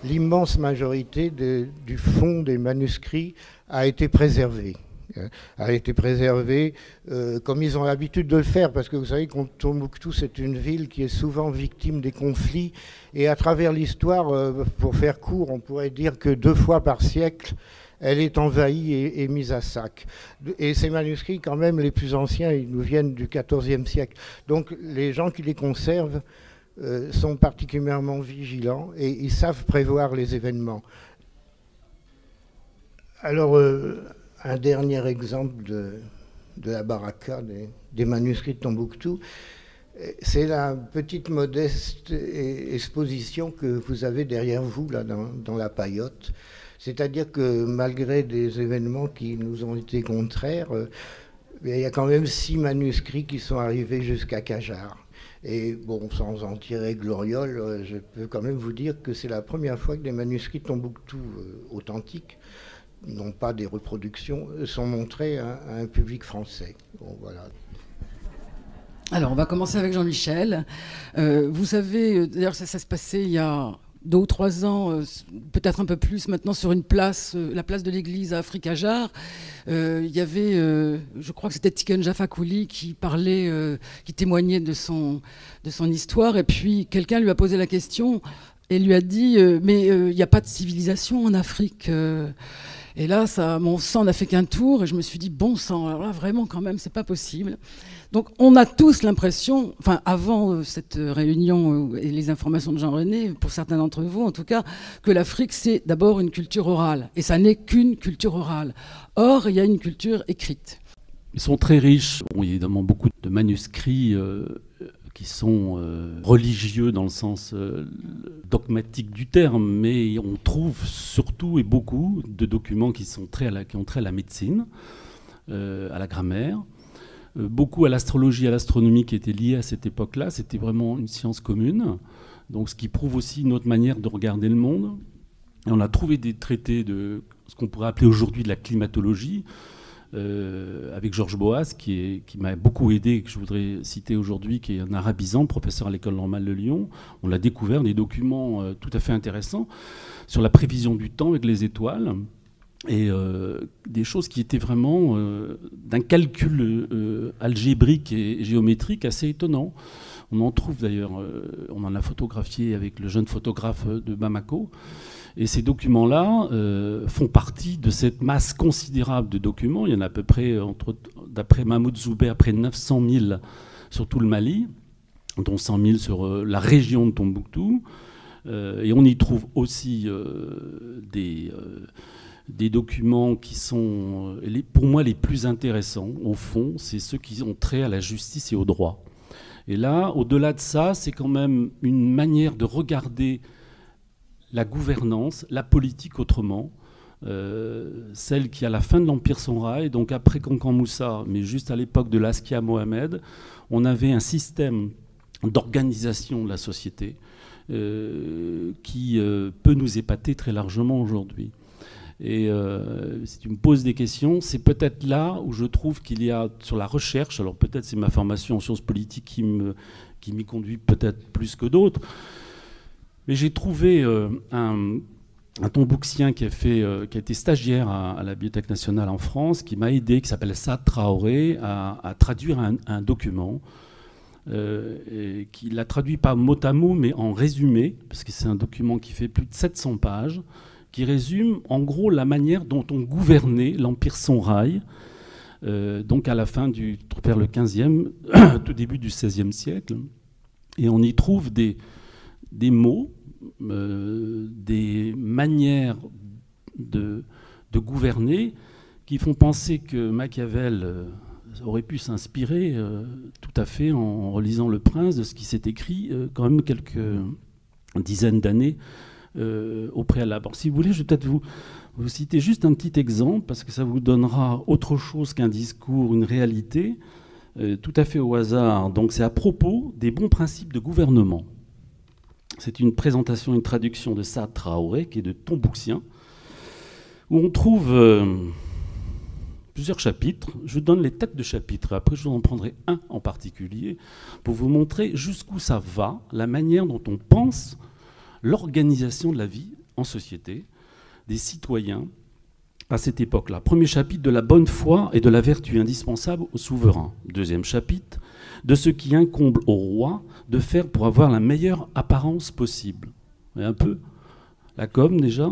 l'immense majorité du fond des manuscrits a été préservée. A été préservée comme ils ont l'habitude de le faire, parce que vous savez que Tombouctou, c'est une ville qui est souvent victime des conflits, et à travers l'histoire, pour faire court, on pourrait dire que 2 fois par siècle, elle est envahie et mise à sac. Et ces manuscrits, quand même, les plus anciens, ils nous viennent du XIVe siècle. Donc les gens qui les conservent sont particulièrement vigilants et ils savent prévoir les événements. Alors, un dernier exemple de la baraka, des manuscrits de Tombouctou, c'est la petite modeste exposition que vous avez derrière vous, là, dans la paillote. C'est-à-dire que malgré des événements qui nous ont été contraires, il y a quand même 6 manuscrits qui sont arrivés jusqu'à Cajar. Et bon, sans en tirer gloriole, je peux quand même vous dire que c'est la première fois que des manuscrits Tombouctou authentiques, non pas des reproductions, sont montrés à un public français. Bon, voilà. Alors, on va commencer avec Jean-Michel. Vous savez, d'ailleurs, ça se passait il y a 2 ou 3 ans, peut-être un peu plus maintenant, sur une place, la place de l'église à Africajar. Il y avait, je crois que c'était Tiken Jah Fakoly qui parlait, qui témoignait de son histoire. Et puis, quelqu'un lui a posé la question et lui a dit mais il n'y a pas de civilisation en Afrique. Et là, mon sang n'a fait qu'un tour et je me suis dit, bon sang, alors là, vraiment, quand même, c'est pas possible. Donc, on a tous l'impression, enfin, avant cette réunion et les informations de Jean-René, pour certains d'entre vous, en tout cas, que l'Afrique, c'est d'abord une culture orale. Et ça n'est qu'une culture orale. Or, il y a une culture écrite. Ils sont très riches. Bon, il y a évidemment beaucoup de manuscrits qui sont religieux dans le sens dogmatique du terme, mais on trouve surtout et beaucoup de documents qui ont trait à la médecine, à la grammaire, beaucoup à l'astrologie, à l'astronomie qui étaient liés à cette époque-là. C'était vraiment une science commune, donc ce qui prouve aussi notre manière de regarder le monde. Et on a trouvé des traités de ce qu'on pourrait appeler aujourd'hui de la climatologie, avec Georges Boas, qui m'a beaucoup aidé, que je voudrais citer aujourd'hui, qui est un arabisant, professeur à l'École normale de Lyon. On a découvert des documents tout à fait intéressants sur la prévision du temps avec les étoiles, et des choses qui étaient vraiment d'un calcul algébrique et géométrique assez étonnant. On en trouve d'ailleurs, on en a photographié avec le jeune photographe de Bamako. Et ces documents-là font partie de cette masse considérable de documents. Il y en a à peu près, d'après Mahmoud Zouber, près de 900 000 sur tout le Mali, dont 100 000 sur la région de Tombouctou. Et on y trouve aussi des documents qui sont, pour moi, les plus intéressants, au fond, c'est ceux qui ont trait à la justice et au droit. Et là, au-delà de ça, c'est quand même une manière de regarder la gouvernance, la politique autrement, celle qui, à la fin de l'Empire Songhai, donc après Kankan Moussa, mais juste à l'époque de l'Askia Mohamed, on avait un système d'organisation de la société qui peut nous épater très largement aujourd'hui. Et si tu me poses des questions, c'est peut-être là où je trouve qu'il y a, sur la recherche, alors peut-être c'est ma formation en sciences politiques qui m'y conduit peut-être plus que d'autres, mais j'ai trouvé un tombouctien qui a été stagiaire à la Bibliothèque nationale en France, qui m'a aidé, qui s'appelle Saad Traoré, à traduire un document. Qui l'a traduit pas mot à mot, mais en résumé, parce que c'est un document qui fait plus de 700 pages, qui résume en gros la manière dont on gouvernait l'Empire Songhai, donc à la fin vers le 15e, tout début du 16e siècle. Et on y trouve des mots, des manières de gouverner qui font penser que Machiavel aurait pu s'inspirer tout à fait en relisant Le Prince de ce qui s'est écrit quand même quelques dizaines d'années au préalable. Alors, si vous voulez, je vais peut-être vous citer juste un petit exemple parce que ça vous donnera autre chose qu'un discours, une réalité, tout à fait au hasard. Donc c'est à propos des bons principes de gouvernement. C'est une présentation, une traduction de Saad Traoré, qui est de Tombouctien, où on trouve plusieurs chapitres. Je vous donne les têtes de chapitres. Après, je vous en prendrai un en particulier pour vous montrer jusqu'où ça va, la manière dont on pense l'organisation de la vie en société, des citoyens à cette époque-là. Premier chapitre de la bonne foi et de la vertu indispensable au souverain. Deuxième chapitre de ce qui incombe au roi de faire pour avoir la meilleure apparence possible. Et un peu la com déjà.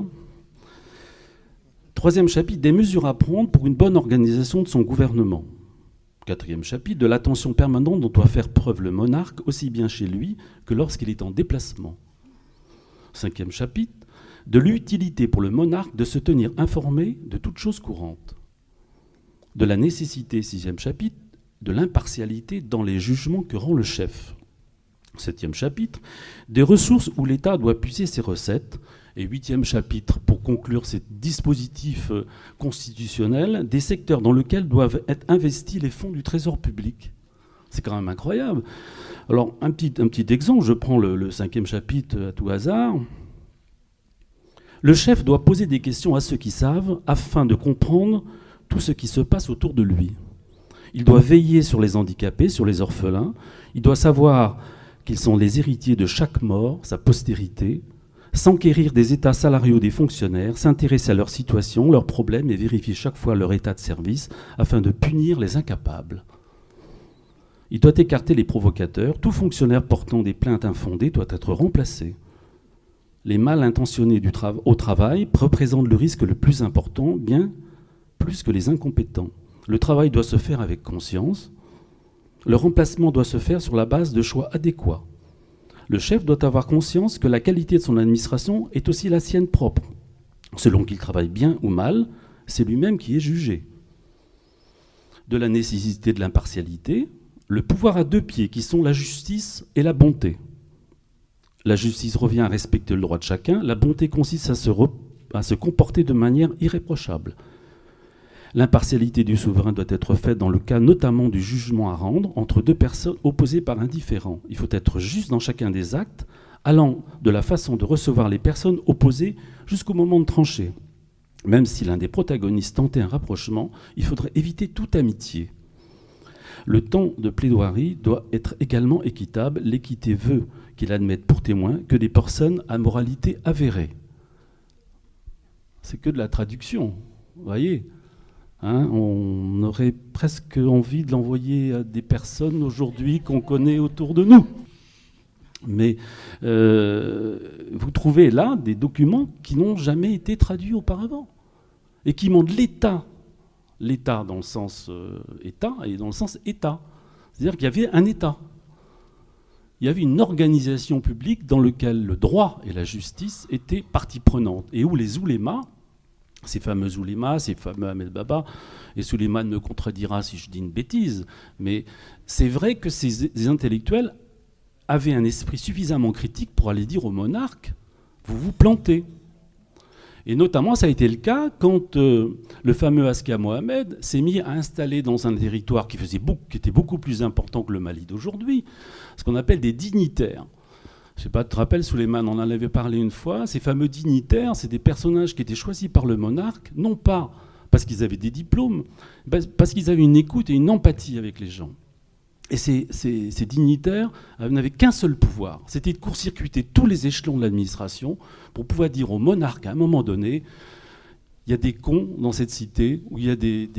Troisième chapitre des mesures à prendre pour une bonne organisation de son gouvernement. Quatrième chapitre de l'attention permanente dont doit faire preuve le monarque, aussi bien chez lui que lorsqu'il est en déplacement. Cinquième chapitre de l'utilité pour le monarque de se tenir informé de toutes choses courantes. De la nécessité, sixième chapitre, de l'impartialité dans les jugements que rend le chef. Septième chapitre, des ressources où l'État doit puiser ses recettes. Et huitième chapitre, pour conclure ces dispositifs constitutionnels, des secteurs dans lesquels doivent être investis les fonds du Trésor public. C'est quand même incroyable. Alors, un petit exemple, je prends le cinquième chapitre à tout hasard. Le chef doit poser des questions à ceux qui savent afin de comprendre tout ce qui se passe autour de lui. Il doit veiller sur les handicapés, sur les orphelins. Il doit savoir qu'ils sont les héritiers de chaque mort, sa postérité, s'enquérir des états salariaux des fonctionnaires, s'intéresser à leur situation, leurs problèmes et vérifier chaque fois leur état de service afin de punir les incapables. Il doit écarter les provocateurs. Tout fonctionnaire portant des plaintes infondées doit être remplacé. Les mal intentionnés au travail représentent le risque le plus important, bien plus que les incompétents. Le travail doit se faire avec conscience. Le remplacement doit se faire sur la base de choix adéquats. Le chef doit avoir conscience que la qualité de son administration est aussi la sienne propre. Selon qu'il travaille bien ou mal, c'est lui-même qui est jugé. De la nécessité de l'impartialité, le pouvoir à deux pieds qui sont la justice et la bonté. La justice revient à respecter le droit de chacun, la bonté consiste à se comporter de manière irréprochable. L'impartialité du souverain doit être faite dans le cas notamment du jugement à rendre entre deux personnes opposées par un différend. Il faut être juste dans chacun des actes, allant de la façon de recevoir les personnes opposées jusqu'au moment de trancher. Même si l'un des protagonistes tentait un rapprochement, il faudrait éviter toute amitié. Le temps de plaidoirie doit être également équitable. L'équité veut qu'il admette pour témoin que des personnes à moralité avérée. C'est que de la traduction, vous voyez. On aurait presque envie de l'envoyer à des personnes aujourd'hui qu'on connaît autour de nous. Mais vous trouvez là des documents qui n'ont jamais été traduits auparavant et qui montrent l'État. L'État dans le sens État et dans le sens État. C'est-à-dire qu'il y avait un État. Il y avait une organisation publique dans laquelle le droit et la justice étaient partie prenante et où les oulémas, ces fameux oulémas, ces fameux Ahmed Baba, et Souleymane me contredira si je dis une bêtise, mais c'est vrai que ces intellectuels avaient un esprit suffisamment critique pour aller dire au monarque « vous vous plantez ». Et notamment, ça a été le cas quand le fameux Askia Mohamed s'est mis à installer dans un territoire qui était beaucoup plus important que le Mali d'aujourd'hui, ce qu'on appelle des dignitaires. Je ne sais pas, tu te rappelles, Souleymane, on en avait parlé une fois, ces fameux dignitaires, c'est des personnages qui étaient choisis par le monarque, non pas parce qu'ils avaient des diplômes, parce qu'ils avaient une écoute et une empathie avec les gens. Et ces dignitaires n'avaient qu'un seul pouvoir, c'était de court-circuiter tous les échelons de l'administration pour pouvoir dire au monarque, à un moment donné, il y a des cons dans cette cité, où il y a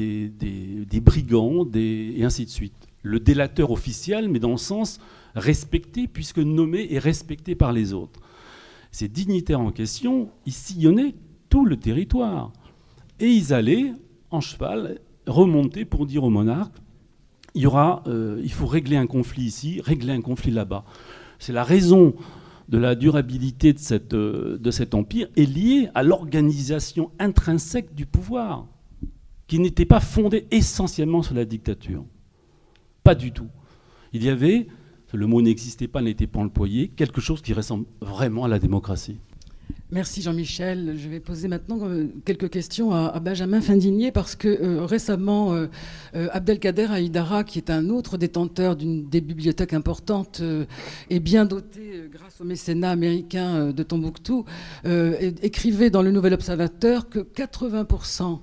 des brigands, et ainsi de suite. Le délateur officiel, mais dans le sens respecté, puisque nommé et respecté par les autres. Ces dignitaires en question, ils sillonnaient tout le territoire. Et ils allaient, en cheval, remonter pour dire au monarque, il faut régler un conflit ici, régler un conflit là-bas. C'est la raison de la durabilité de cet empire est liée à l'organisation intrinsèque du pouvoir, qui n'était pas fondée essentiellement sur la dictature. Pas du tout. Il y avait, le mot n'existait pas, n'était pas employé, quelque chose qui ressemble vraiment à la démocratie. Merci Jean-Michel. Je vais poser maintenant quelques questions à Benjamin Findinier parce que récemment, Abdelkader Haïdara, qui est un autre détenteur d'une des bibliothèques importantes et bien doté grâce au mécénat américain de Tombouctou, écrivait dans le Nouvel Observateur que 80%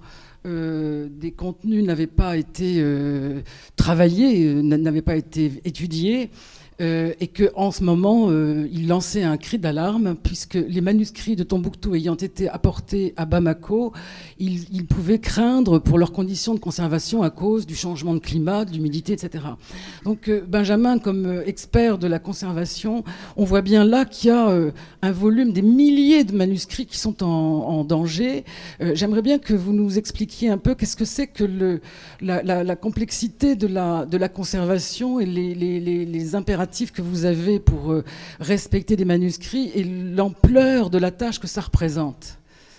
des contenus n'avaient pas été travaillés, n'avaient pas été étudiés. et qu'en ce moment, il lançait un cri d'alarme, puisque les manuscrits de Tombouctou ayant été apportés à Bamako, ils pouvaient craindre pour leurs conditions de conservation à cause du changement de climat, de l'humidité, etc. Donc Benjamin, comme expert de la conservation, on voit bien là qu'il y a un volume, des milliers de manuscrits qui sont en danger. J'aimerais bien que vous nous expliquiez un peu qu'est-ce que c'est que la complexité de la conservation et les impératifs que vous avez pour respecter des manuscrits et l'ampleur de la tâche que ça représente.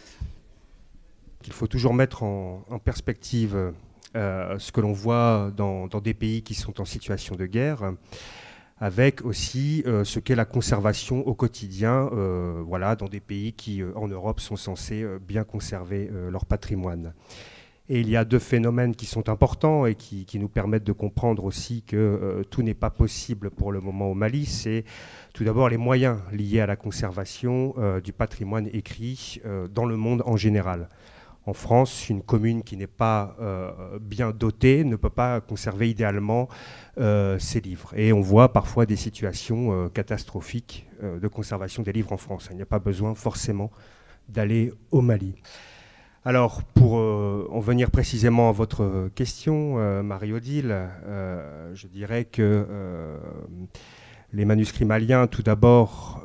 Il faut toujours mettre en perspective ce que l'on voit dans des pays qui sont en situation de guerre, avec aussi ce qu'est la conservation au quotidien, voilà, dans des pays qui, en Europe, sont censés bien conserver leur patrimoine. Et il y a deux phénomènes qui sont importants et qui nous permettent de comprendre aussi que tout n'est pas possible pour le moment au Mali. C'est tout d'abord les moyens liés à la conservation du patrimoine écrit dans le monde en général. En France, une commune qui n'est pas bien dotée ne peut pas conserver idéalement ses livres. Et on voit parfois des situations catastrophiques de conservation des livres en France. Il n'y a pas besoin forcément d'aller au Mali. Alors, pour en venir précisément à votre question, Marie-Odile, je dirais que les manuscrits maliens, tout d'abord,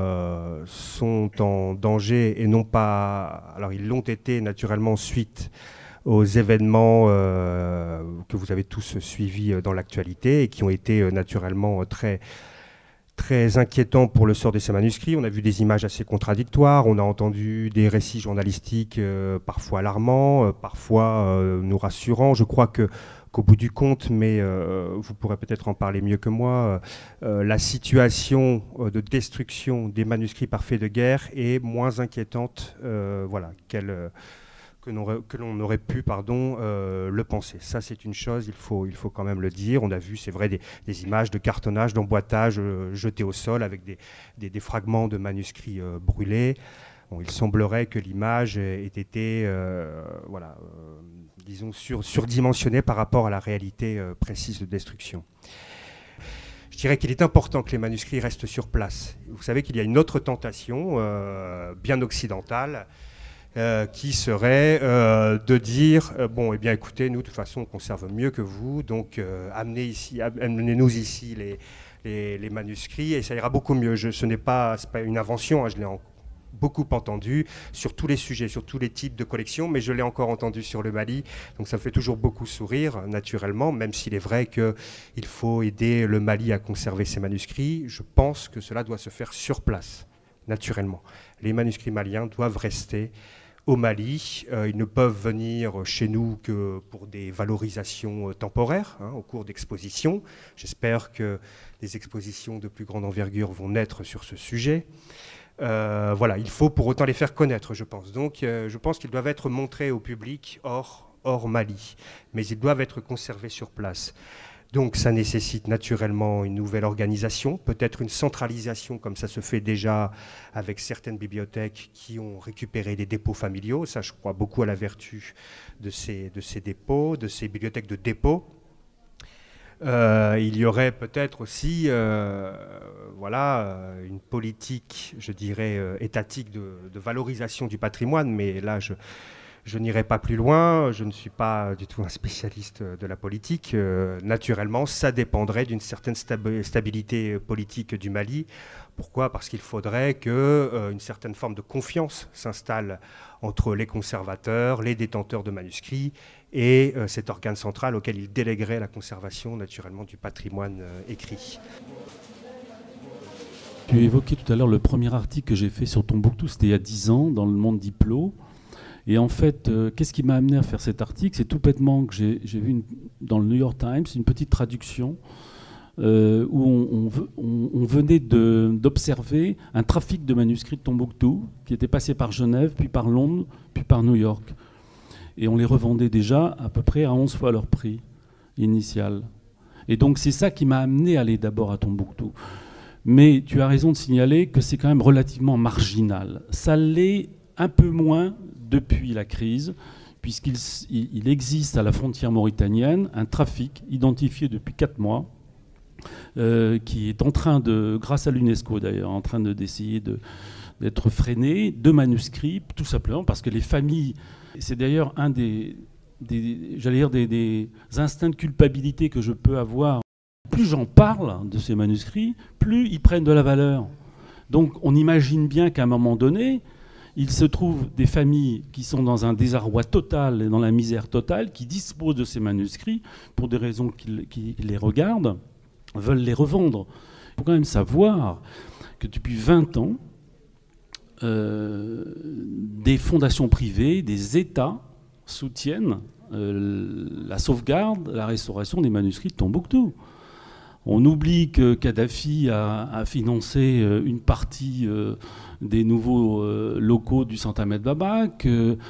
sont en danger et non pas... Alors, ils l'ont été naturellement suite aux événements que vous avez tous suivis dans l'actualité et qui ont été naturellement très inquiétants pour le sort de ces manuscrits. On a vu des images assez contradictoires, on a entendu des récits journalistiques parfois alarmants, parfois nous rassurants. Je crois qu'au bout du compte, mais vous pourrez peut-être en parler mieux que moi, la situation de destruction des manuscrits par fait de guerre est moins inquiétante voilà, que l'on aurait pu le penser. Ça, c'est une chose, il faut quand même le dire. On a vu, c'est vrai, des images de cartonnage, d'emboîtage jetés au sol avec des fragments de manuscrits brûlés. Bon, il semblerait que l'image ait été disons, surdimensionnée par rapport à la réalité précise de destruction. Je dirais qu'il est important que les manuscrits restent sur place. Vous savez qu'il y a une autre tentation, bien occidentale, qui serait de dire bon, eh bien, écoutez, nous, de toute façon, on conserve mieux que vous, donc amenez-nous ici les manuscrits et ça ira beaucoup mieux. Ce n'est pas une invention, hein, je l'ai beaucoup entendu sur tous les sujets, sur tous les types de collections, mais je l'ai encore entendu sur le Mali, donc ça me fait toujours beaucoup sourire, naturellement, même s'il est vrai qu'il faut aider le Mali à conserver ses manuscrits. Je pense que cela doit se faire sur place, naturellement. Les manuscrits maliens doivent rester au Mali. Ils ne peuvent venir chez nous que pour des valorisations temporaires, hein, au cours d'expositions. J'espère que des expositions de plus grande envergure vont naître sur ce sujet. Voilà, il faut pour autant les faire connaître, je pense. Donc, je pense qu'ils doivent être montrés au public hors Mali, mais ils doivent être conservés sur place. Donc, ça nécessite naturellement une nouvelle organisation, peut-être une centralisation, comme ça se fait déjà avec certaines bibliothèques qui ont récupéré des dépôts familiaux. Ça, je crois beaucoup à la vertu de ces dépôts, de ces bibliothèques de dépôt. Il y aurait peut-être aussi une politique, je dirais, étatique de valorisation du patrimoine, mais là, je n'irai pas plus loin, je ne suis pas du tout un spécialiste de la politique. Naturellement, ça dépendrait d'une certaine stabilité politique du Mali. Pourquoi ? Parce qu'il faudrait qu'une certaine forme de confiance s'installe entre les conservateurs, les détenteurs de manuscrits et cet organe central auquel il déléguerait la conservation naturellement du patrimoine écrit. Tu évoquais tout à l'heure le premier article que j'ai fait sur Tombouctou, c'était il y a 10 ans, dans le Monde Diplo. Et en fait, qu'est-ce qui m'a amené à faire cet article ? C'est tout bêtement que j'ai vu dans le New York Times une petite traduction où on venait d'observer un trafic de manuscrits de Tombouctou qui était passé par Genève, puis par Londres, puis par New York. Et on les revendait déjà à peu près à 11 fois leur prix initial. Et donc c'est ça qui m'a amené à aller d'abord à Tombouctou. Mais tu as raison de signaler que c'est quand même relativement marginal. Ça l'est un peu moins depuis la crise, puisqu'il existe à la frontière mauritanienne un trafic identifié depuis 4 mois qui est en train de, grâce à l'UNESCO d'ailleurs, en train d'essayer d'être freiné, de manuscrits, tout simplement parce que les familles, c'est d'ailleurs un des instincts de culpabilité que je peux avoir. Plus j'en parle de ces manuscrits, plus ils prennent de la valeur. Donc on imagine bien qu'à un moment donné, il se trouve des familles qui sont dans un désarroi total et dans la misère totale, qui disposent de ces manuscrits pour des raisons qui les regardent, veulent les revendre. Il faut quand même savoir que depuis 20 ans, des fondations privées, des États soutiennent la sauvegarde, la restauration des manuscrits de Tombouctou. On oublie que Kadhafi a financé une partie des nouveaux locaux du Santa Ahmed Baba, que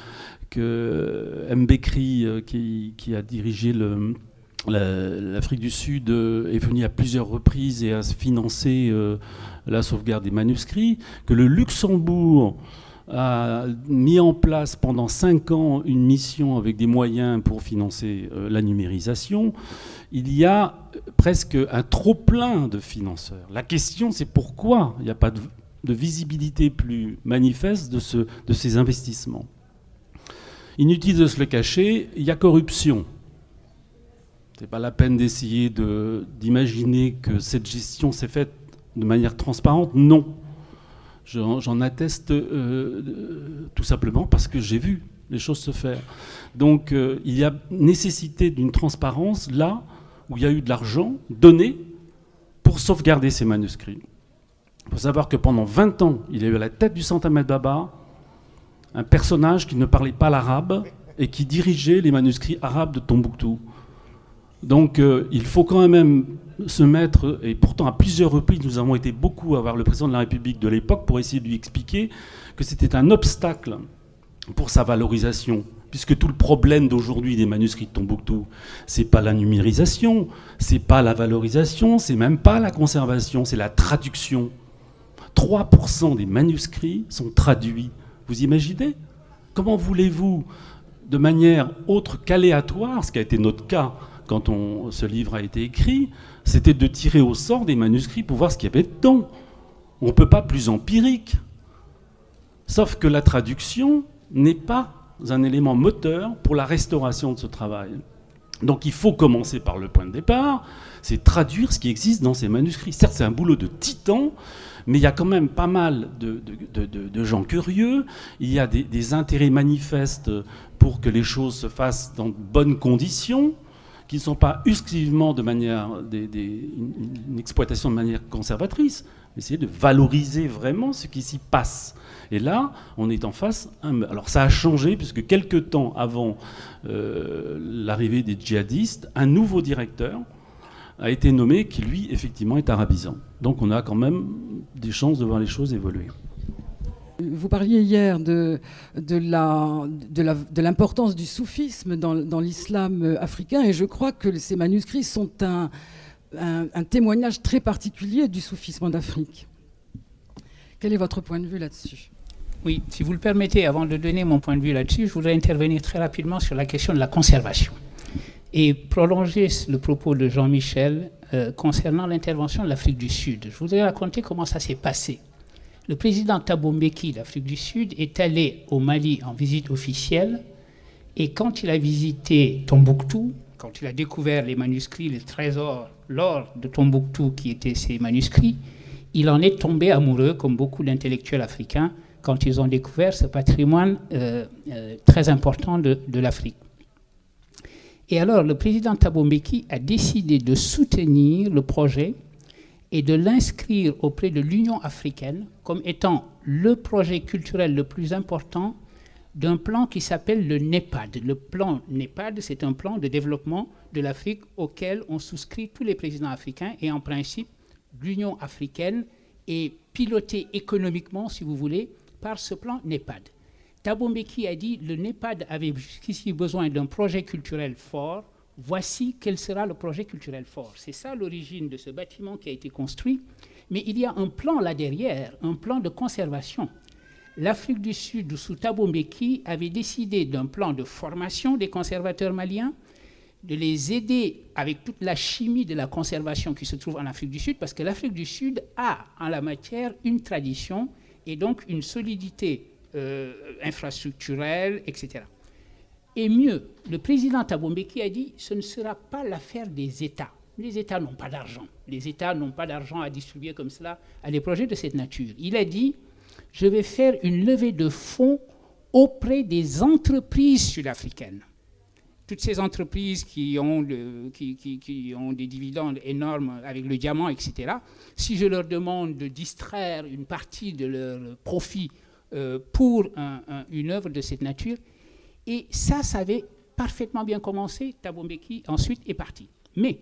Mbekri, qui a dirigé l'Afrique du Sud, est venu à plusieurs reprises et a financé la sauvegarde des manuscrits, que le Luxembourg a mis en place pendant 5 ans une mission avec des moyens pour financer la numérisation. Il y a presque un trop-plein de financeurs. La question, c'est pourquoi il n'y a pas de visibilité plus manifeste de ces investissements. Inutile de se le cacher, il y a corruption. Ce n'est pas la peine d'essayer d'imaginer que cette gestion s'est faite de manière transparente. Non. J'en atteste tout simplement parce que j'ai vu les choses se faire. Donc il y a nécessité d'une transparence là où il y a eu de l'argent donné pour sauvegarder ces manuscrits. Il faut savoir que pendant 20 ans, il y a eu à la tête du Santa Ahmed Baba un personnage qui ne parlait pas l'arabe et qui dirigeait les manuscrits arabes de Tombouctou. Donc il faut quand même se mettre, et pourtant à plusieurs reprises nous avons été beaucoup à voir le président de la République de l'époque pour essayer de lui expliquer que c'était un obstacle pour sa valorisation, puisque tout le problème d'aujourd'hui des manuscrits de Tombouctou, c'est pas la numérisation, c'est pas la valorisation, c'est même pas la conservation, c'est la traduction. 3% des manuscrits sont traduits. Vous imaginez ? Comment voulez-vous, de manière autre qu'aléatoire, ce qui a été notre cas quand ce livre a été écrit, c'était de tirer au sort des manuscrits pour voir ce qu'il y avait dedans. On ne peut pas plus empirique. Sauf que la traduction n'est pas un élément moteur pour la restauration de ce travail. Donc il faut commencer par le point de départ, c'est traduire ce qui existe dans ces manuscrits. Certes, c'est un boulot de titan, mais il y a quand même pas mal de gens curieux, il y a des intérêts manifestes pour que les choses se fassent dans de bonnes conditions, qui ne sont pas exclusivement de manière une exploitation de manière conservatrice, mais essayer de valoriser vraiment ce qui s'y passe. Et là, on est en face. Alors ça a changé, puisque quelques temps avant l'arrivée des djihadistes, un nouveau directeur a été nommé qui, lui, effectivement, est arabisant. Donc on a quand même des chances de voir les choses évoluer. Vous parliez hier de l'importance du soufisme dans l'islam africain, et je crois que ces manuscrits sont un témoignage très particulier du soufisme en Afrique. Quel est votre point de vue là-dessus ? Oui, si vous le permettez, avant de donner mon point de vue là-dessus, je voudrais intervenir très rapidement sur la question de la conservation et prolonger le propos de Jean-Michel concernant l'intervention de l'Afrique du Sud. Je voudrais raconter comment ça s'est passé. Le président Thabo Mbeki d'Afrique du Sud est allé au Mali en visite officielle, et quand il a visité Tombouctou, quand il a découvert les manuscrits, les trésors, l'or de Tombouctou qui étaient ces manuscrits, il en est tombé amoureux, comme beaucoup d'intellectuels africains, quand ils ont découvert ce patrimoine très important de l'Afrique. Et alors, le président Thabo Mbeki a décidé de soutenir le projet et de l'inscrire auprès de l'Union africaine comme étant le projet culturel le plus important d'un plan qui s'appelle le NEPAD. Le plan NEPAD, c'est un plan de développement de l'Afrique auquel ont souscrit tous les présidents africains, et en principe, l'Union africaine est pilotée économiquement, si vous voulez, par ce plan NEPAD. Thabo Mbeki a dit le NEPAD avait jusqu'ici besoin d'un projet culturel fort. Voici quel sera le projet culturel fort. C'est ça l'origine de ce bâtiment qui a été construit. Mais il y a un plan là derrière, un plan de conservation. L'Afrique du Sud, sous Thabo Mbeki, avait décidé d'un plan de formation des conservateurs maliens, de les aider avec toute la chimie de la conservation qui se trouve en Afrique du Sud, parce que l'Afrique du Sud a en la matière une tradition et donc une solidité infrastructurelle, etc. Et mieux, le président Thabo Mbeki a dit ce ne sera pas l'affaire des États. Les États n'ont pas d'argent. Les États n'ont pas d'argent à distribuer comme cela à des projets de cette nature. Il a dit je vais faire une levée de fonds auprès des entreprises sud-africaines. Toutes ces entreprises qui ont des dividendes énormes avec le diamant, etc., si je leur demande de distraire une partie de leur profit pour une œuvre de cette nature, et ça avait parfaitement bien commencé, Thabo Mbeki ensuite est parti. Mais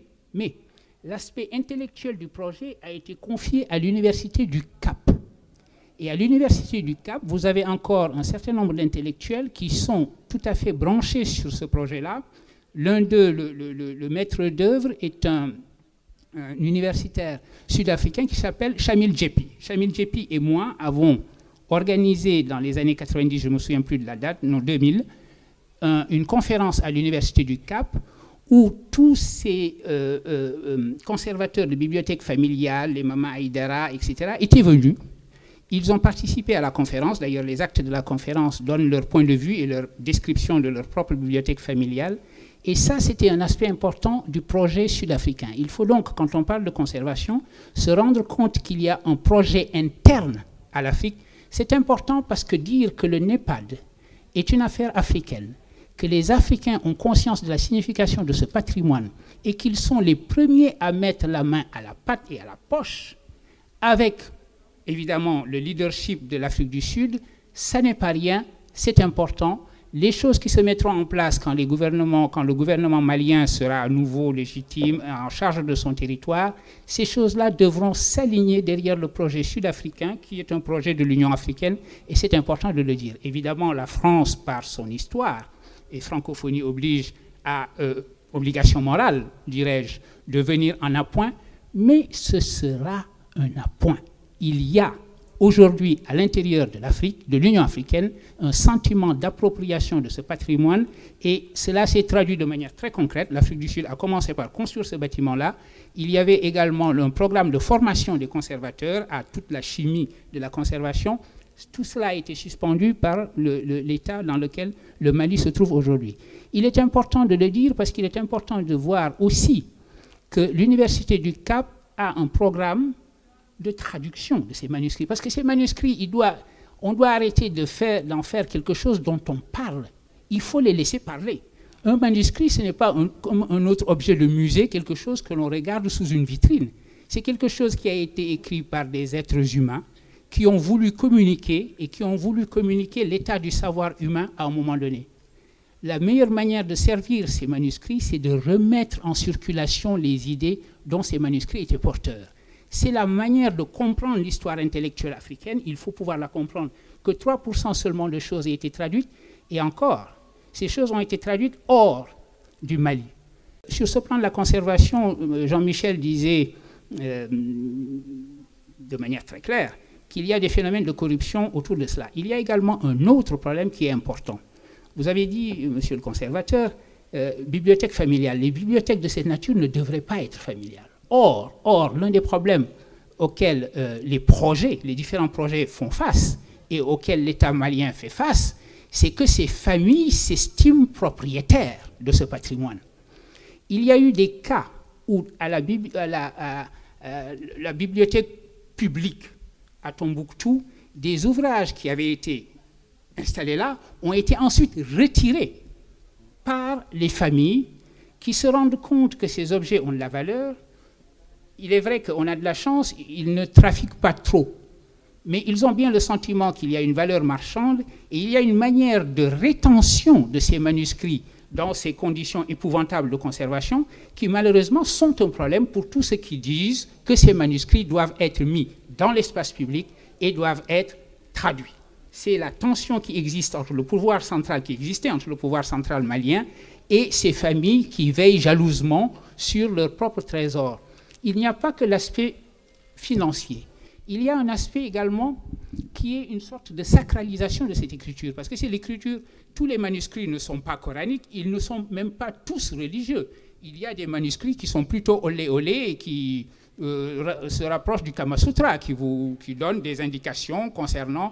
l'aspect intellectuel du projet a été confié à l'Université du Cap. Et à l'Université du Cap, vous avez encore un certain nombre d'intellectuels qui sont tout à fait branchés sur ce projet-là. L'un d'eux, le maître d'œuvre, est un universitaire sud-africain qui s'appelle Shamil Djepi. Shamil Djepi et moi avons organisé dans les années 90, je ne me souviens plus de la date, non 2000, une conférence à l'Université du Cap où tous ces conservateurs de bibliothèques familiales, les Mama Aïdara, etc., étaient venus. Ils ont participé à la conférence. D'ailleurs, les actes de la conférence donnent leur point de vue et leur description de leur propre bibliothèque familiale. Et ça, c'était un aspect important du projet sud-africain. Il faut donc, quand on parle de conservation, se rendre compte qu'il y a un projet interne à l'Afrique. C'est important parce que dire que le NEPAD est une affaire africaine, que les Africains ont conscience de la signification de ce patrimoine et qu'ils sont les premiers à mettre la main à la pâte et à la poche avec évidemment le leadership de l'Afrique du Sud, ça n'est pas rien, c'est important. Les choses qui se mettront en place quand le gouvernement malien sera à nouveau légitime, en charge de son territoire, ces choses-là devront s'aligner derrière le projet sud-africain qui est un projet de l'Union africaine et c'est important de le dire. Évidemment, la France, par son histoire, et francophonie oblige à obligation morale, dirais-je, de venir en appoint, mais ce sera un appoint. Il y a aujourd'hui à l'intérieur de l'Afrique, de l'Union africaine, un sentiment d'appropriation de ce patrimoine et cela s'est traduit de manière très concrète. L'Afrique du Sud a commencé par construire ce bâtiment-là. Il y avait également un programme de formation des conservateurs à toute la chimie de la conservation. Tout cela a été suspendu par l'état dans lequel le Mali se trouve aujourd'hui. Il est important de le dire parce qu'il est important de voir aussi que l'Université du Cap a un programme de traduction de ces manuscrits. Parce que ces manuscrits, on doit arrêter d'en faire quelque chose dont on parle. Il faut les laisser parler. Un manuscrit, ce n'est pas comme un autre objet de musée, quelque chose que l'on regarde sous une vitrine. C'est quelque chose qui a été écrit par des êtres humains qui ont voulu communiquer et qui ont voulu communiquer l'état du savoir humain à un moment donné. La meilleure manière de servir ces manuscrits, c'est de remettre en circulation les idées dont ces manuscrits étaient porteurs. C'est la manière de comprendre l'histoire intellectuelle africaine. Il faut pouvoir la comprendre. Que 3% seulement de choses aient été traduites. Et encore, ces choses ont été traduites hors du Mali. Sur ce plan de la conservation, Jean-Michel disait de manière très claire qu'il y a des phénomènes de corruption autour de cela. Il y a également un autre problème qui est important. Vous avez dit, monsieur le conservateur, bibliothèque familiale. Les bibliothèques de cette nature ne devraient pas être familiales. Or, l'un des problèmes auxquels les différents projets font face et auxquels l'État malien fait face, c'est que ces familles s'estiment propriétaires de ce patrimoine. Il y a eu des cas où la bibliothèque publique à Tombouctou, des ouvrages qui avaient été installés là ont été ensuite retirés par les familles qui se rendent compte que ces objets ont de la valeur. Il est vrai qu'on a de la chance, ils ne trafiquent pas trop. Mais ils ont bien le sentiment qu'il y a une valeur marchande et il y a une manière de rétention de ces manuscrits dans ces conditions épouvantables de conservation qui malheureusement sont un problème pour tous ceux qui disent que ces manuscrits doivent être mis dans l'espace public et doivent être traduits. C'est la tension qui existe entre le pouvoir central, qui existait entre le pouvoir central malien et ces familles qui veillent jalousement sur leur propre trésor. Il n'y a pas que l'aspect financier. il y a un aspect également qui est une sorte de sacralisation de cette écriture. Parce que c'est l'écriture, tous les manuscrits ne sont pas coraniques, ils ne sont même pas tous religieux. Il y a des manuscrits qui sont plutôt olé olé et qui se rapprochent du Kama Sutra, qui donnent des indications concernant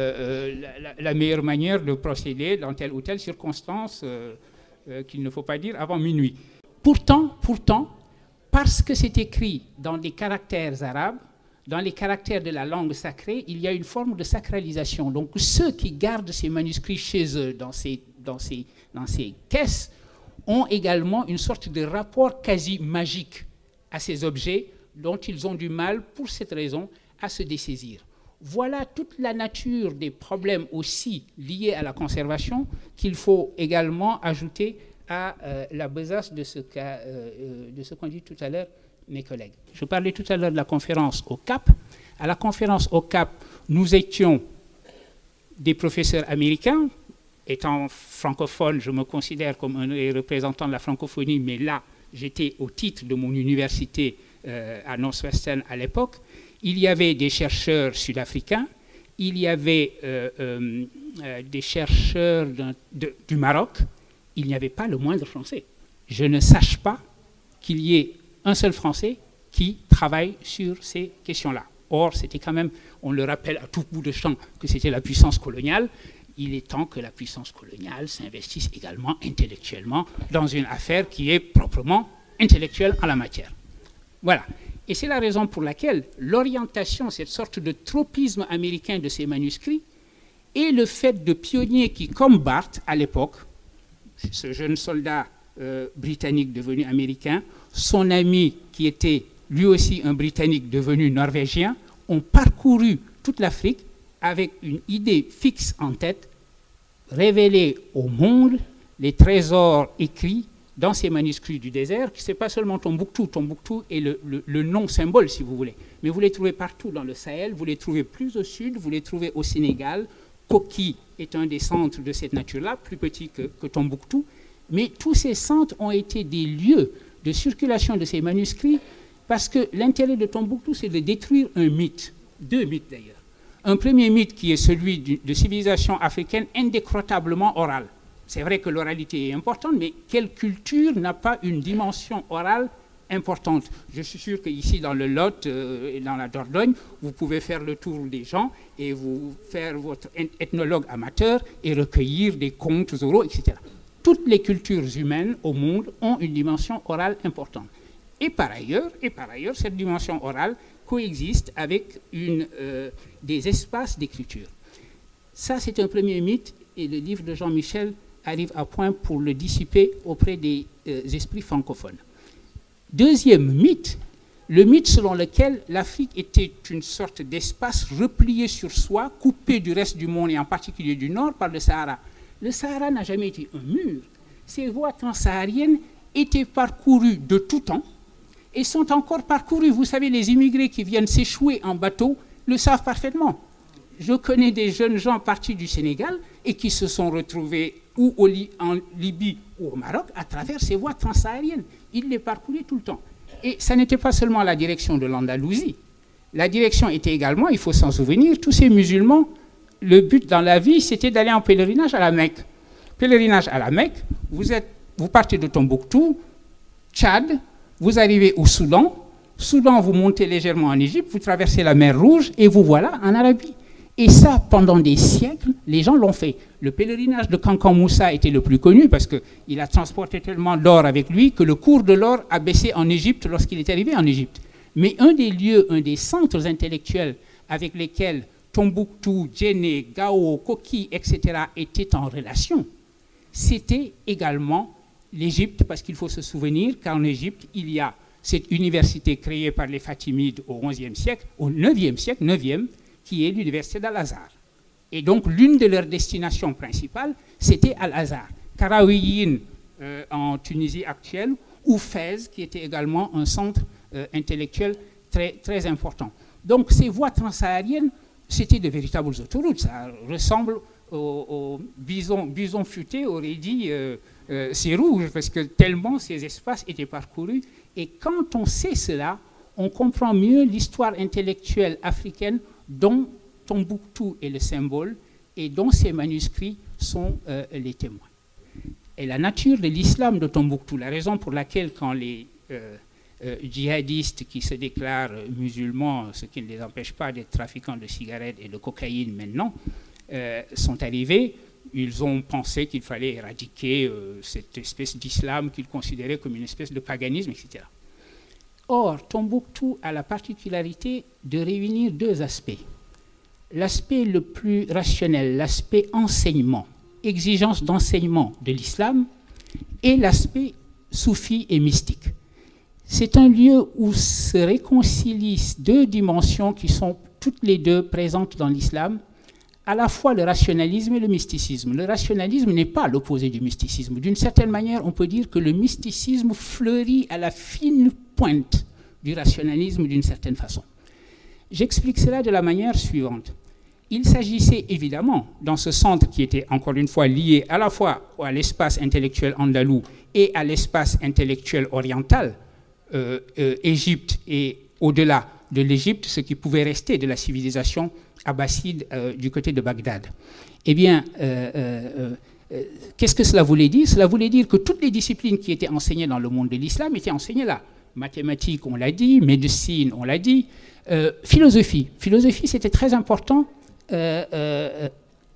la meilleure manière de procéder dans telle ou telle circonstance qu'il ne faut pas dire avant minuit. Pourtant, parce que c'est écrit dans des caractères arabes, dans les caractères de la langue sacrée, il y a une forme de sacralisation. Donc ceux qui gardent ces manuscrits chez eux, dans ces caisses, ont également une sorte de rapport quasi magique à ces objets dont ils ont du mal, pour cette raison, à se dessaisir. Voilà toute la nature des problèmes aussi liés à la conservation qu'il faut également ajouter à la besace de ce qu'ont dit tout à l'heure mes collègues. Je parlais tout à l'heure de la conférence au Cap. À la conférence au Cap, nous étions des professeurs américains. Étant francophone, je me considère comme un représentant de la francophonie, mais là, j'étais au titre de mon université à Northwestern à l'époque. Il y avait des chercheurs sud-africains, il y avait des chercheurs du Maroc, il n'y avait pas le moindre Français. Je ne sache pas qu'il y ait un seul Français qui travaille sur ces questions-là. Or, c'était quand même, on le rappelle à tout bout de champ, que c'était la puissance coloniale. Il est temps que la puissance coloniale s'investisse également intellectuellement dans une affaire qui est proprement intellectuelle en la matière. Voilà. Et c'est la raison pour laquelle l'orientation, cette sorte de tropisme américain de ces manuscrits, et le fait de pionniers qui, comme Barth à l'époque, ce jeune soldat britannique devenu américain, son ami qui était lui aussi un Britannique devenu norvégien, ont parcouru toute l'Afrique avec une idée fixe en tête, révéler au monde les trésors écrits dans ces manuscrits du désert, qui ce n'est pas seulement Tombouctou. Tombouctou est le nom symbole, si vous voulez. Mais vous les trouvez partout dans le Sahel, vous les trouvez plus au sud, vous les trouvez au Sénégal. Koki est un des centres de cette nature-là, plus petit que Tombouctou. Mais tous ces centres ont été des lieux de circulation de ces manuscrits, parce que l'intérêt de Tombouctou, c'est de détruire un mythe, deux mythes d'ailleurs. Un premier mythe qui est celui de civilisation africaine indécrotablement orale. C'est vrai que l'oralité est importante, mais quelle culture n'a pas une dimension orale importante? Je suis sûr qu'ici, dans le Lot et dans la Dordogne, vous pouvez faire le tour des gens et vous faire votre ethnologue amateur et recueillir des contes oraux, etc. Toutes les cultures humaines au monde ont une dimension orale importante. Et par ailleurs, cette dimension orale coexiste avec des espaces d'écriture. Ça, c'est un premier mythe, et le livre de Jean Michel arrive à point pour le dissiper auprès des esprits francophones. Deuxième mythe, le mythe selon lequel l'Afrique était une sorte d'espace replié sur soi, coupé du reste du monde et en particulier du Nord par le Sahara. Le Sahara n'a jamais été un mur. Ces voies transsahariennes étaient parcourues de tout temps et sont encore parcourues. Vous savez, les immigrés qui viennent s'échouer en bateau le savent parfaitement. Je connais des jeunes gens partis du Sénégal et qui se sont retrouvés ou en Libye ou au Maroc à travers ces voies transsahariennes. Ils les parcouraient tout le temps. Et ça n'était pas seulement la direction de l'Andalousie. La direction était également, il faut s'en souvenir, tous ces musulmans, le but dans la vie, c'était d'aller en pèlerinage à la Mecque. Pèlerinage à la Mecque, vous partez de Tombouctou, Tchad, vous arrivez au Soudan. Soudan, vous montez légèrement en Égypte, vous traversez la mer Rouge et vous voilà en Arabie. Et ça, pendant des siècles, les gens l'ont fait. Le pèlerinage de Kankan Moussa était le plus connu parce qu'il a transporté tellement d'or avec lui que le cours de l'or a baissé en Égypte lorsqu'il est arrivé en Égypte. Mais un des lieux, un des centres intellectuels avec lesquels Tombouctou, Djenné, Gao, Koki, etc. étaient en relation, c'était également l'Égypte, parce qu'il faut se souvenir qu'en Égypte, il y a cette université créée par les Fatimides au XIe siècle, au IXe siècle, qui est l'université d'Al-Azhar. Et donc, l'une de leurs destinations principales, c'était Al-Azhar. Karaouiyine, en Tunisie actuelle, ou Fès, qui était également un centre intellectuel très, très important. Donc, ces voies transsahariennes, c'était de véritables autoroutes. Ça ressemble au bison futé aurait dit c'est rouge, parce que tellement ces espaces étaient parcourus. Et quand on sait cela, on comprend mieux l'histoire intellectuelle africaine dont Tombouctou est le symbole et dont ces manuscrits sont les témoins. Et la nature de l'islam de Tombouctou, la raison pour laquelle quand les djihadistes qui se déclarent musulmans, ce qui ne les empêche pas d'être trafiquants de cigarettes et de cocaïne maintenant, sont arrivés, ils ont pensé qu'il fallait éradiquer cette espèce d'islam qu'ils considéraient comme une espèce de paganisme, etc. Or, Tombouctou a la particularité de réunir deux aspects. L'aspect le plus rationnel, l'aspect enseignement, exigence d'enseignement de l'islam, et l'aspect soufi et mystique. C'est un lieu où se réconcilient deux dimensions qui sont toutes les deux présentes dans l'islam, à la fois le rationalisme et le mysticisme. Le rationalisme n'est pas l'opposé du mysticisme. D'une certaine manière, on peut dire que le mysticisme fleurit à la fine pointe du rationalisme d'une certaine façon. J'explique cela de la manière suivante. Il s'agissait évidemment, dans ce centre qui était encore une fois lié à la fois à l'espace intellectuel andalou et à l'espace intellectuel oriental, Égypte et au-delà de l'Égypte, ce qui pouvait rester de la civilisation abbasside du côté de Bagdad. Eh bien, qu'est-ce que cela voulait dire? Cela voulait dire que toutes les disciplines qui étaient enseignées dans le monde de l'islam étaient enseignées là. Mathématiques, on l'a dit, médecine, on l'a dit, philosophie. Philosophie, c'était très important ça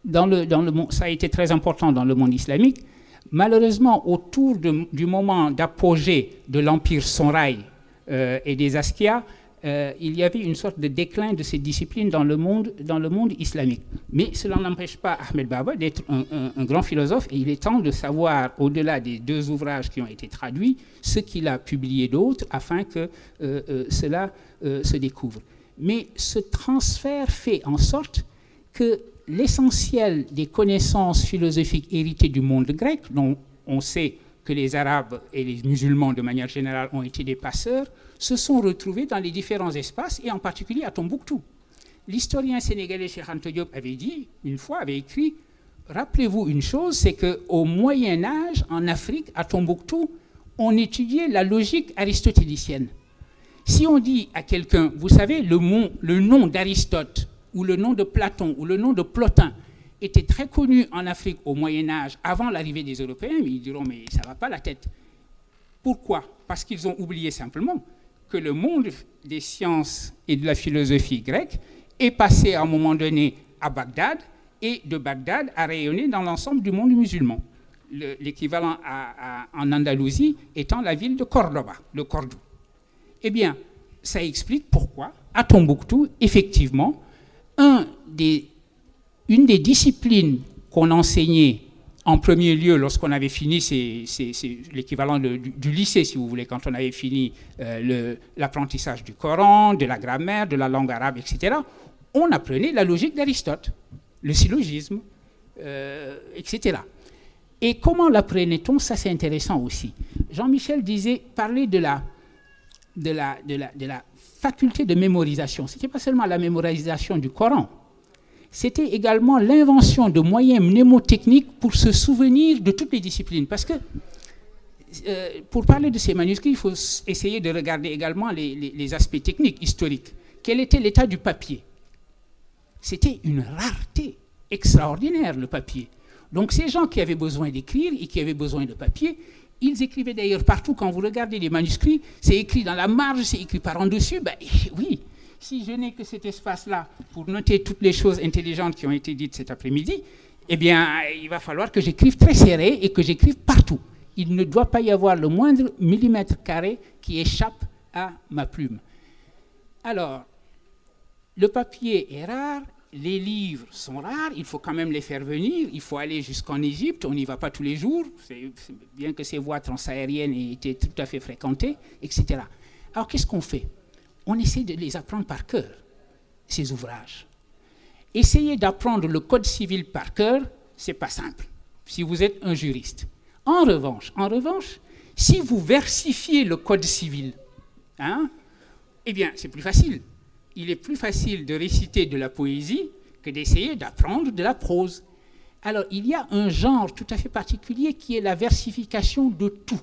a été très important dans le monde islamique. Malheureusement, autour du moment d'apogée de l'empire Sonraï et des Askia, il y avait une sorte de déclin de ces disciplines dans le monde islamique. Mais cela n'empêche pas Ahmed Baba d'être un grand philosophe, et il est temps de savoir, au-delà des deux ouvrages qui ont été traduits, ce qu'il a publié d'autres, afin que cela se découvre. Mais ce transfert fait en sorte que l'essentiel des connaissances philosophiques héritées du monde grec, dont on sait que les Arabes et les musulmans de manière générale ont été des passeurs, se sont retrouvés dans les différents espaces, et en particulier à Tombouctou. L'historien sénégalais Cheikh Anta Diop avait écrit, rappelez-vous une chose, c'est qu'au Moyen-Âge, en Afrique, à Tombouctou, on étudiait la logique aristotélicienne. Si on dit à quelqu'un, vous savez, le nom d'Aristote, ou le nom de Platon, ou le nom de Plotin, était très connu en Afrique au Moyen-Âge, avant l'arrivée des Européens, mais ils diront, mais ça ne va pas la tête. Pourquoi? Parce qu'ils ont oublié simplement que le monde des sciences et de la philosophie grecque est passé à un moment donné à Bagdad, et de Bagdad a rayonné dans l'ensemble du monde musulman. L'équivalent en Andalousie étant la ville de Cordoba, le Cordoue. Eh bien, ça explique pourquoi, à Tombouctou, effectivement, une des disciplines qu'on enseignait en premier lieu lorsqu'on avait fini, c'est l'équivalent du lycée, si vous voulez, quand on avait fini l'apprentissage du Coran, de la grammaire, de la langue arabe, etc., on apprenait la logique d'Aristote, le syllogisme, etc. Et comment l'apprenait-on? Ça, c'est intéressant aussi. Jean-Michel parlait de la faculté de mémorisation. Ce n'était pas seulement la mémorisation du Coran, c'était également l'invention de moyens mnémotechniques pour se souvenir de toutes les disciplines. Parce que, pour parler de ces manuscrits, il faut essayer de regarder également les aspects techniques, historiques. Quel était l'état du papier? C'était une rareté extraordinaire, le papier. Donc ces gens qui avaient besoin d'écrire et qui avaient besoin de papier, ils écrivaient d'ailleurs partout. Quand vous regardez les manuscrits, c'est écrit dans la marge, c'est écrit par en dessus. Ben oui, si je n'ai que cet espace-là pour noter toutes les choses intelligentes qui ont été dites cet après-midi, eh bien, il va falloir que j'écrive très serré et que j'écrive partout. Il ne doit pas y avoir le moindre millimètre carré qui échappe à ma plume. Alors, le papier est rare, les livres sont rares, il faut quand même les faire venir, il faut aller jusqu'en Égypte, on n'y va pas tous les jours, bien que ces voies transaériennes aient été tout à fait fréquentées, etc. Alors qu'est-ce qu'on fait? On essaie de les apprendre par cœur, ces ouvrages. Essayer d'apprendre le code civil par cœur, c'est pas simple, si vous êtes un juriste. En revanche, si vous versifiez le code civil, eh bien, c'est plus facile. Il est plus facile de réciter de la poésie que d'essayer d'apprendre de la prose. Alors, il y a un genre tout à fait particulier qui est la versification de tout.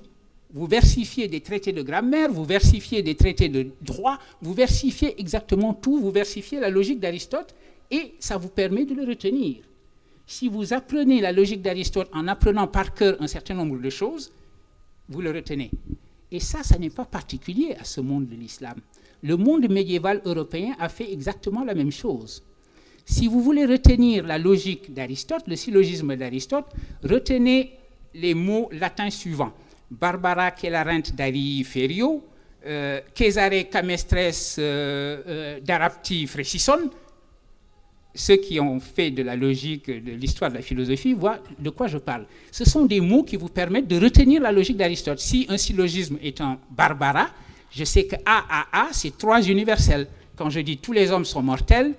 vous versifiez des traités de grammaire, vous versifiez des traités de droit, vous versifiez exactement tout, vous versifiez la logique d'Aristote, et ça vous permet de le retenir. Si vous apprenez la logique d'Aristote en apprenant par cœur un certain nombre de choses, vous le retenez. Et ça n'est pas particulier à ce monde de l'islam. Le monde médiéval européen a fait exactement la même chose. Si vous voulez retenir la logique d'Aristote, le syllogisme d'Aristote, retenez les mots latins suivants. Barbara Celarent Darii Ferio, Cesare Camestres d'Arapti Fresison. Ceux qui ont fait de la logique, de l'histoire de la philosophie, voient de quoi je parle. Ce sont des mots qui vous permettent de retenir la logique d'Aristote. Si un syllogisme est un Barbara, je sais que A, c'est 3 universels. Quand je dis tous les hommes sont mortels,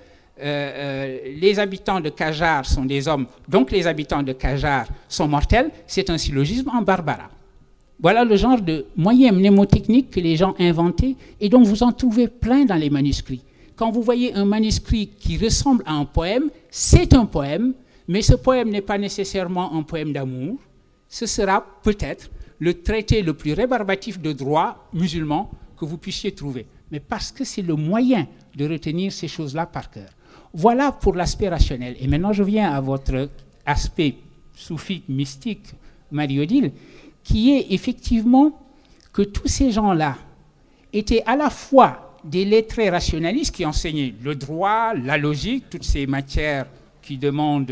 les habitants de Qajar sont des hommes, donc les habitants de Qajar sont mortels, c'est un syllogisme en Barbara. Voilà le genre de moyens mnémotechniques que les gens inventaient, et donc vous en trouvez plein dans les manuscrits. Quand vous voyez un manuscrit qui ressemble à un poème, c'est un poème, mais ce poème n'est pas nécessairement un poème d'amour. Ce sera peut-être le traité le plus rébarbatif de droit musulman que vous puissiez trouver. Mais parce que c'est le moyen de retenir ces choses-là par cœur. Voilà pour l'aspect rationnel. Et maintenant, je viens à votre aspect soufique, mystique, Marie-Odile, qui est effectivement que tous ces gens-là étaient à la fois des lettrés rationalistes qui enseignaient le droit, la logique, toutes ces matières qui demandent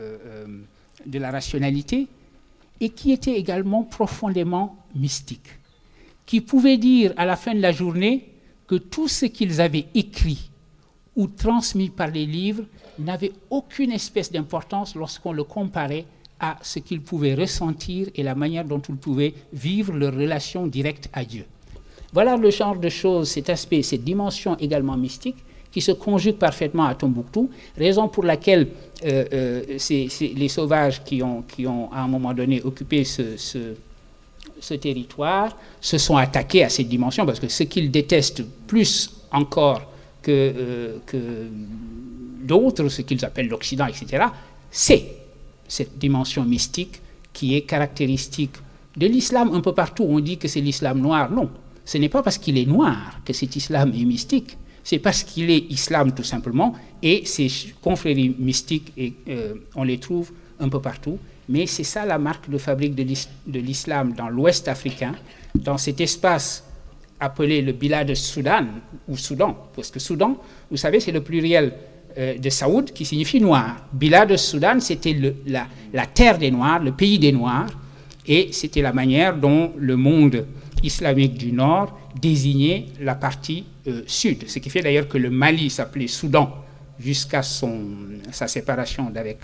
de la rationalité, et qui étaient également profondément mystiques, qui pouvaient dire à la fin de la journée que tout ce qu'ils avaient écrit ou transmis par les livres n'avait aucune espèce d'importance lorsqu'on le comparait à ce qu'ils pouvaient ressentir et la manière dont ils pouvaient vivre leur relation directe à Dieu. Voilà le genre de choses, cet aspect, cette dimension également mystique qui se conjugue parfaitement à Tombouctou, raison pour laquelle les sauvages qui ont à un moment donné occupé ce territoire se sont attaqués à cette dimension, parce que ce qu'ils détestent plus encore que d'autres, ce qu'ils appellent l'Occident, etc., c'est cette dimension mystique qui est caractéristique de l'islam. Un peu partout, on dit que c'est l'islam noir. Non. Ce n'est pas parce qu'il est noir que cet islam est mystique, c'est parce qu'il est islam tout simplement, et ces confréries mystiques, on les trouve un peu partout, mais c'est ça la marque de fabrique de l'islam dans l'Ouest africain, dans cet espace appelé le Bilad Soudan, ou Soudan, parce que Soudan, vous savez, c'est le pluriel de Saoud, qui signifie noir. Bilad Soudan, c'était la terre des Noirs, le pays des Noirs, et c'était la manière dont le monde islamique du Nord désignait la partie sud. Ce qui fait d'ailleurs que le Mali s'appelait Soudan jusqu'à sa séparation d'avec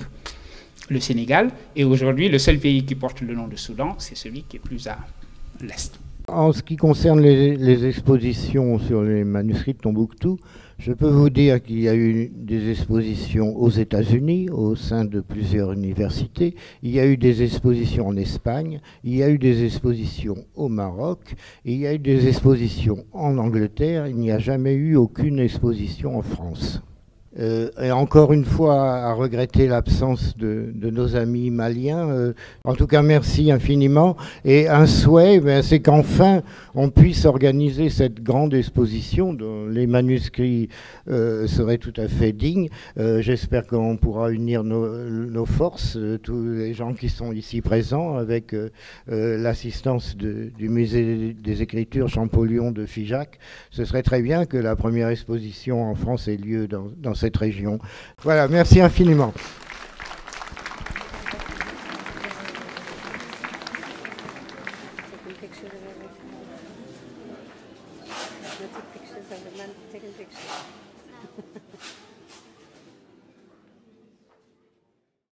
le Sénégal. Et aujourd'hui, le seul pays qui porte le nom de Soudan, c'est celui qui est plus à l'est. En ce qui concerne les expositions sur les manuscrits de Tombouctou, je peux vous dire qu'il y a eu des expositions aux États-Unis, au sein de plusieurs universités. Il y a eu des expositions en Espagne, il y a eu des expositions au Maroc, et il y a eu des expositions en Angleterre. Il n'y a jamais eu aucune exposition en France. Et encore une fois, à regretter l'absence de nos amis maliens. En tout cas, merci infiniment. Et un souhait, c'est qu'enfin, on puisse organiser cette grande exposition dont les manuscrits seraient tout à fait dignes. J'espère qu'on pourra unir nos forces, tous les gens qui sont ici présents, avec l'assistance du Musée des Écritures Champollion de Figeac. Ce serait très bien que la première exposition en France ait lieu dans cette région. Voilà, merci infiniment. Take pictures of the man taking pictures.